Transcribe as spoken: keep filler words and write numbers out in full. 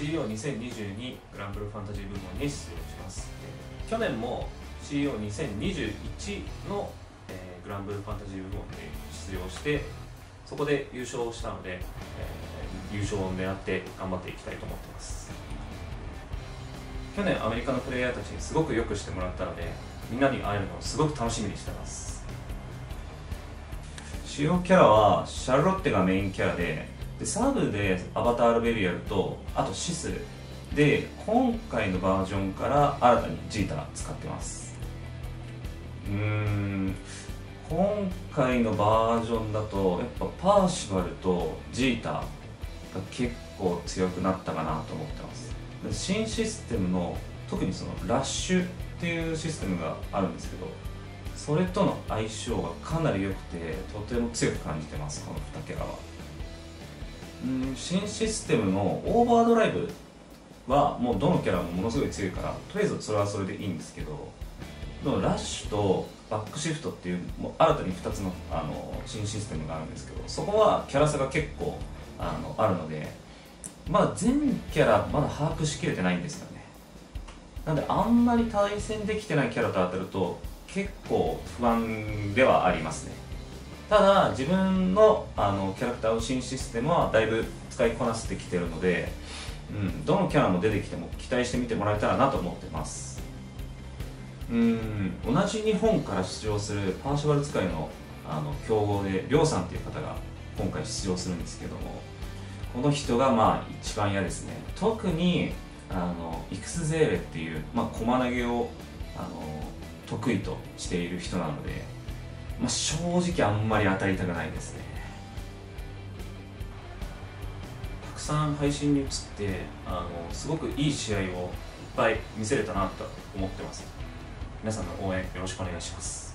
シーイーオーにせんにじゅうに グランブルファンタジー部門に出場します。去年も シーイーオーにせんにじゅういち の、えー、グランブルファンタジー部門で出場してそこで優勝したので、えー、優勝を狙って頑張っていきたいと思っています。去年アメリカのプレイヤーたちにすごく良くしてもらったのでみんなに会えるのをすごく楽しみにしてます。主要キャラはシャルロッテがメインキャラで、でサーブでアバター・アルベリアルとあとシスで今回のバージョンから新たにジータ使ってます。うーん今回のバージョンだとやっぱパーシバルとジータが結構強くなったかなと思ってます。新システムの特にそのラッシュっていうシステムがあるんですけどそれとの相性がかなり良くてとても強く感じてます。このにキャラはうん新システムのオーバードライブはもうどのキャラもものすごい強いからとりあえずそれはそれでいいんですけどでもラッシュとバックシフトっていうもう新たにふたつの、あの新システムがあるんですけどそこはキャラ差が結構あのあるのでまだ全キャラまだ把握しきれてないんですよね。なのであんまり対戦できてないキャラと当たると結構不安ではありますね。ただ自分の、あのキャラクターの新システムはだいぶ使いこなせてきてるので、うん、どのキャラも出てきても期待してみてもらえたらなと思ってます。うん同じ日本から出場するパーシバル使いのあの強豪でりょうさんっていう方が今回出場するんですけどもこの人がまあ一番嫌ですね。特にあのイクスゼーレっていう、まあ、駒投げをあの得意としている人なので、まあ、正直あんまり当たりたくないですね。たくさん配信に移ってあのすごくいい試合をいっぱい見せれたなと思ってます。皆さんの応援よろしくお願いします。